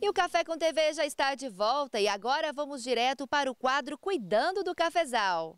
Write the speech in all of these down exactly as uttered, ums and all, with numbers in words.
E o Café com T V já está de volta e agora vamos direto para o quadro Cuidando do Cafezal.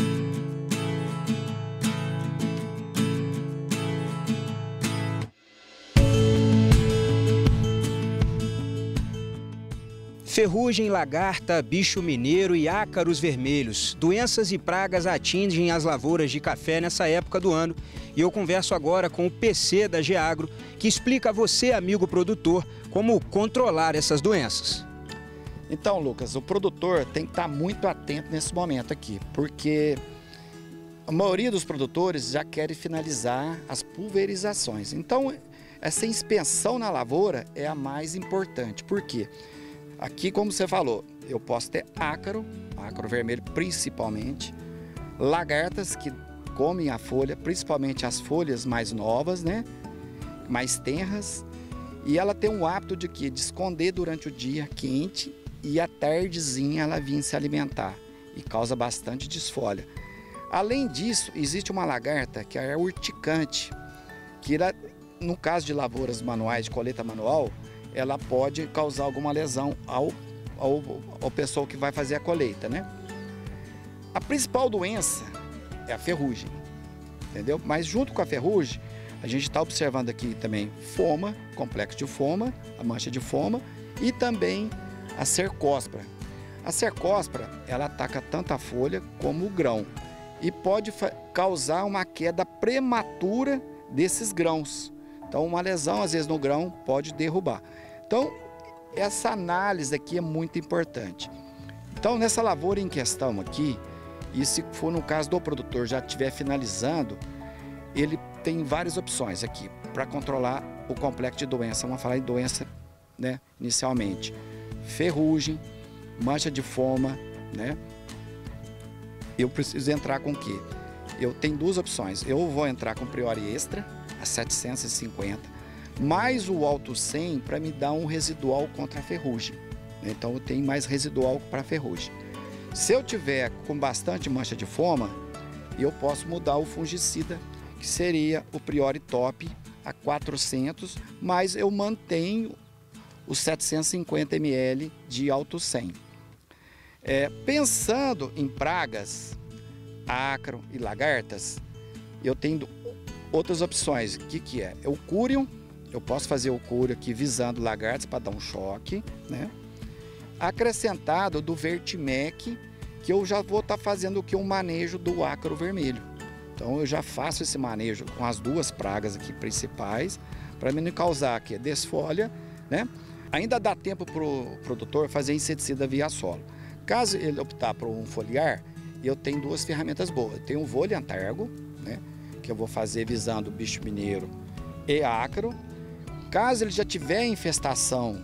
Ferrugem, lagarta, bicho mineiro e ácaros vermelhos. Doenças e pragas atingem as lavouras de café nessa época do ano. E eu converso agora com o P C da Geagro, que explica a você, amigo produtor, como controlar essas doenças. Então, Lucas, o produtor tem que estar muito atento nesse momento aqui, porque a maioria dos produtores já querem finalizar as pulverizações. Então, essa inspeção na lavoura é a mais importante. Por quê? Aqui, como você falou, eu posso ter ácaro, ácaro vermelho principalmente, lagartas que comem a folha, principalmente as folhas mais novas, né? Mais tenras. E ela tem um hábito de quê? De esconder durante o dia quente e à tardezinha ela vir se alimentar e causa bastante desfolha. Além disso, existe uma lagarta que é urticante, que ela, no caso de lavouras manuais, de colheita manual, ela pode causar alguma lesão ao, ao, ao pessoal que vai fazer a colheita, né? A principal doença é a ferrugem, entendeu? Mas junto com a ferrugem, a gente está observando aqui também foma, complexo de foma, a mancha de foma e também a cercóspora. A cercóspora, ela ataca tanto a folha como o grão e pode causar uma queda prematura desses grãos. Então, uma lesão, às vezes, no grão pode derrubar. Então, essa análise aqui é muito importante. Então, nessa lavoura em questão aqui, e se for no caso do produtor já estiver finalizando, ele tem várias opções aqui para controlar o complexo de doença. Vamos falar em doença, né, inicialmente. Ferrugem, mancha de foma, né? Eu preciso entrar com o quê? Eu tenho duas opções. Eu vou entrar com Priori Extra, a setecentos e cinquenta, mais o Alto cem para me dar um residual contra a ferrugem. Então eu tenho mais residual para a ferrugem. Se eu tiver com bastante mancha de foma, eu posso mudar o fungicida, que seria o Priori Top a quatrocentos, mas eu mantenho os setecentos e cinquenta mililitros de Alto cem. É, pensando em pragas, ácaro e lagartas, eu tenho outras opções. O que, que é? É o Curium. Eu posso fazer o Curium aqui visando lagartas para dar um choque, né? Acrescentado do Vertimec, que eu já vou estar tá fazendo aqui um manejo do ácaro vermelho. Então eu já faço esse manejo com as duas pragas aqui principais, para não causar aqui desfolha, né? Ainda dá tempo para o produtor fazer inseticida via solo. Caso ele optar por um foliar, eu tenho duas ferramentas boas. Eu tenho o Voliantargo, né, que eu vou fazer visando bicho mineiro e ácaro. Caso ele já tiver infestação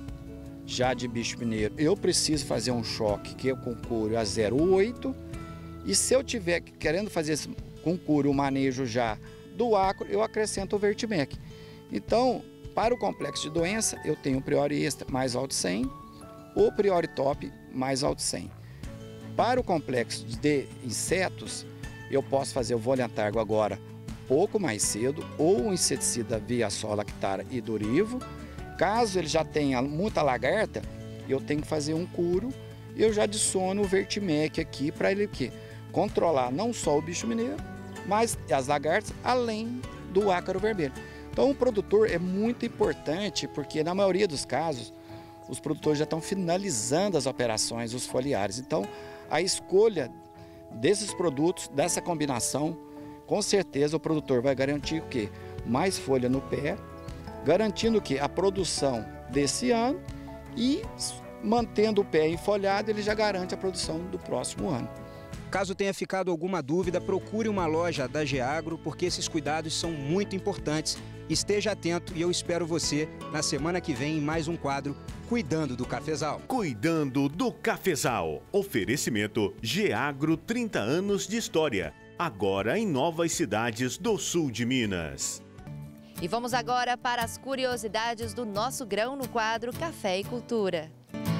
já de bicho mineiro, eu preciso fazer um choque que eu concuro a zero vírgula oito. E se eu tiver querendo fazer esse concuro o manejo já do ácaro, eu acrescento o Vertimec. Então, para o complexo de doença, eu tenho o Priori Extra mais Alto cem, o Priori Top mais Alto cem. Para o complexo de insetos, eu posso fazer o Voliantargo agora um pouco mais cedo, ou um inseticida via Solactara e Durivo. Caso ele já tenha muita lagarta, eu tenho que fazer um curo e eu já adiciono o Vertimec aqui para ele quê? Controlar não só o bicho mineiro, mas as lagartas, além do ácaro vermelho. Então o produtor é muito importante, porque na maioria dos casos, os produtores já estão finalizando as operações, os foliares. Então a escolha desses produtos, dessa combinação, com certeza o produtor vai garantir o quê? Mais folha no pé, garantindo o quê? A produção desse ano e mantendo o pé enfolhado, ele já garante a produção do próximo ano. Caso tenha ficado alguma dúvida, procure uma loja da Geagro, porque esses cuidados são muito importantes. Esteja atento e eu espero você na semana que vem em mais um quadro Cuidando do Cafezal. Cuidando do Cafezal. Oferecimento Geagro, trinta anos de história. Agora em novas cidades do sul de Minas. E vamos agora para as curiosidades do nosso grão no quadro Café e Cultura.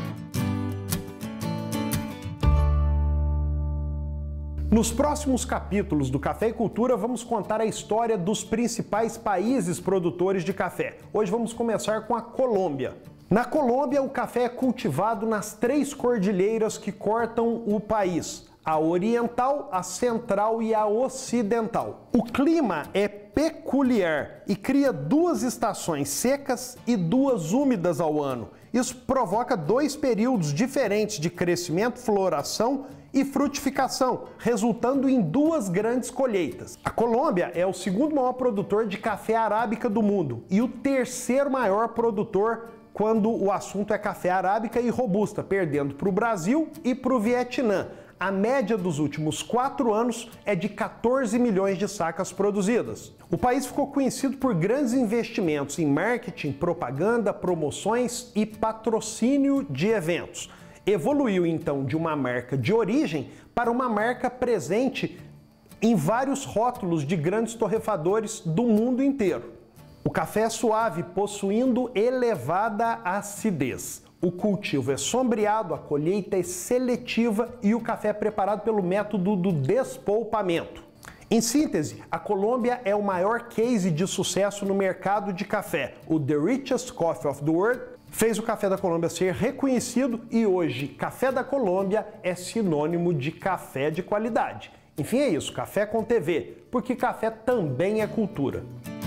Nos próximos capítulos do Café e Cultura, vamos contar a história dos principais países produtores de café. Hoje vamos começar com a Colômbia. Na Colômbia, o café é cultivado nas três cordilheiras que cortam o país: a oriental, a central e a ocidental. O clima é peculiar e cria duas estações secas e duas úmidas ao ano. Isso provoca dois períodos diferentes de crescimento, floração e frutificação, resultando em duas grandes colheitas. A Colômbia é o segundo maior produtor de café arábica do mundo e o terceiro maior produtor quando o assunto é café arábica e robusta, perdendo para o Brasil e para o Vietnã. A média dos últimos quatro anos é de quatorze milhões de sacas produzidas. O país ficou conhecido por grandes investimentos em marketing, propaganda, promoções e patrocínio de eventos. Evoluiu então de uma marca de origem para uma marca presente em vários rótulos de grandes torrefadores do mundo inteiro. O café é suave, possuindo elevada acidez. O cultivo é sombreado, a colheita é seletiva e o café é preparado pelo método do despolpamento. Em síntese, a Colômbia é o maior case de sucesso no mercado de café. O The Richest Coffee of the World fez o café da Colômbia ser reconhecido e hoje, café da Colômbia é sinônimo de café de qualidade. Enfim, é isso, café com T V, porque café também é cultura.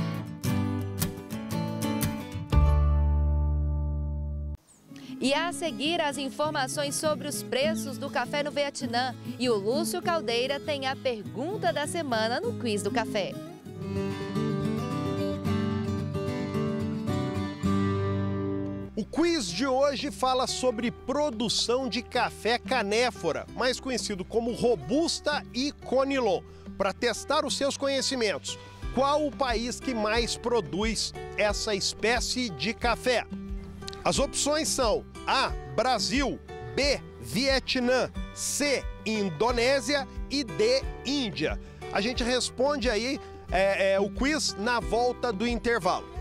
E a seguir, as informações sobre os preços do café no Vietnã. E o Lúcio Caldeira tem a pergunta da semana no Quiz do Café. O quiz de hoje fala sobre produção de café canéfora, mais conhecido como robusta e conilon. Para testar os seus conhecimentos, qual o país que mais produz essa espécie de café? As opções são A, Brasil, B, Vietnã, C, Indonésia e D, Índia. A gente responde aí é, é, o quiz na volta do intervalo.